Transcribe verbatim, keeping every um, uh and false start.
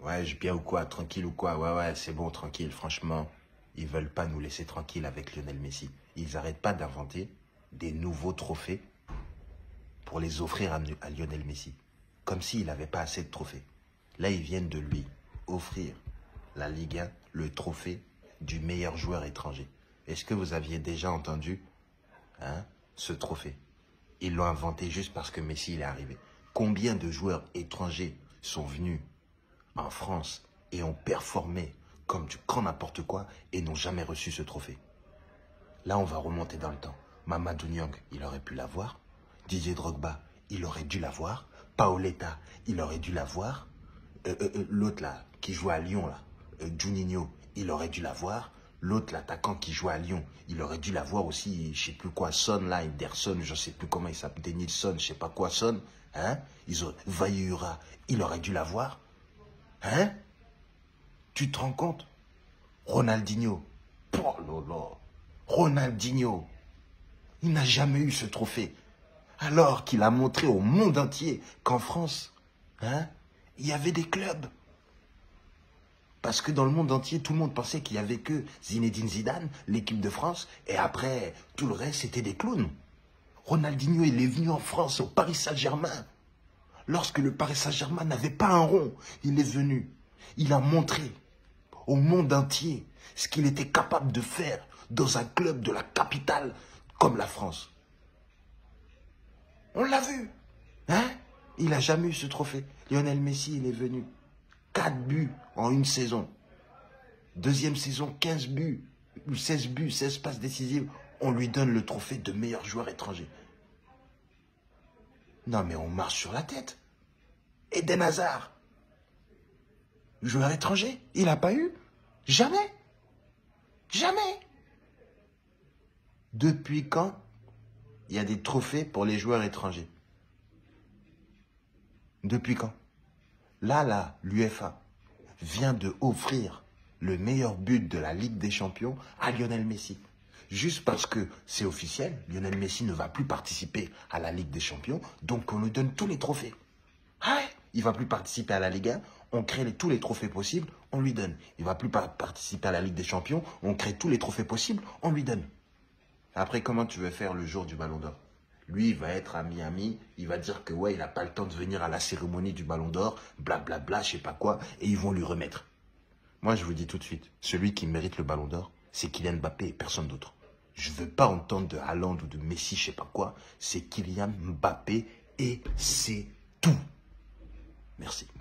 Ouais, je bien ou quoi? Tranquille ou quoi? Ouais, ouais, c'est bon, tranquille. Franchement, ils veulent pas nous laisser tranquille avec Lionel Messi. Ils n'arrêtent pas d'inventer des nouveaux trophées pour les offrir à, à Lionel Messi. Comme s'il n'avait pas assez de trophées. Là, ils viennent de lui offrir la Ligue un, le trophée du meilleur joueur étranger. Est-ce que vous aviez déjà entendu hein, ce trophée? Ils l'ont inventé juste parce que Messi il est arrivé. Combien de joueurs étrangers sont venus en France et ont performé comme du grand n'importe quoi et n'ont jamais reçu ce trophée? Là, on va remonter dans le temps. Mamadou Niang, il aurait pu l'avoir. Didier Drogba, il aurait dû l'avoir. Paoletta, il aurait dû l'avoir. Euh, euh, euh, L'autre là, qui joue à Lyon, là, euh, Juninho, il aurait dû l'avoir. L'autre, l'attaquant qui joue à Lyon, il aurait dû l'avoir aussi, je sais plus quoi, Son là, Ederson, je sais plus comment il s'appelle, Denilson, je sais pas quoi, Son. Hein? Ils ont, Vayura, il aurait dû l'avoir. Hein? Tu te rends compte? Ronaldinho. Oh là là. Ronaldinho. Il n'a jamais eu ce trophée. Alors qu'il a montré au monde entier qu'en France, hein, il y avait des clubs. Parce que dans le monde entier, tout le monde pensait qu'il n'y avait que Zinedine Zidane, l'équipe de France, et après, tout le reste, c'était des clowns. Ronaldinho, il est venu en France, au Paris Saint-Germain. Lorsque le Paris Saint-Germain n'avait pas un rond, il est venu. Il a montré au monde entier ce qu'il était capable de faire dans un club de la capitale comme la France. On l'a vu. Hein? Il n'a jamais eu ce trophée. Lionel Messi, il est venu. quatre buts en une saison. Deuxième saison, quinze buts, seize buts, seize passes décisives. On lui donne le trophée de meilleur joueur étranger. Non, mais on marche sur la tête. Eden Hazard, joueur étranger, il n'a pas eu. Jamais. Jamais. Depuis quand il y a des trophées pour les joueurs étrangers? Depuis quand? Là, là, l'UEFA vient de offrir le meilleur but de la Ligue des Champions à Lionel Messi. Juste parce que c'est officiel, Lionel Messi ne va plus participer à la Ligue des Champions, donc on lui donne tous les trophées. Ah ouais, il ne va plus participer à la Ligue un, on crée les, tous les trophées possibles, on lui donne. Il ne va plus participer à la Ligue des Champions, on crée tous les trophées possibles, on lui donne. Après, comment tu veux faire le jour du Ballon d'Or? Lui, il va être à Miami, il va dire que ouais, il n'a pas le temps de venir à la cérémonie du Ballon d'Or, blablabla, je sais pas quoi, et ils vont lui remettre. Moi, je vous dis tout de suite, celui qui mérite le Ballon d'Or, c'est Kylian Mbappé et personne d'autre. Je ne veux pas entendre de Haaland ou de Messi, je sais pas quoi, c'est Kylian Mbappé et c'est tout. Merci.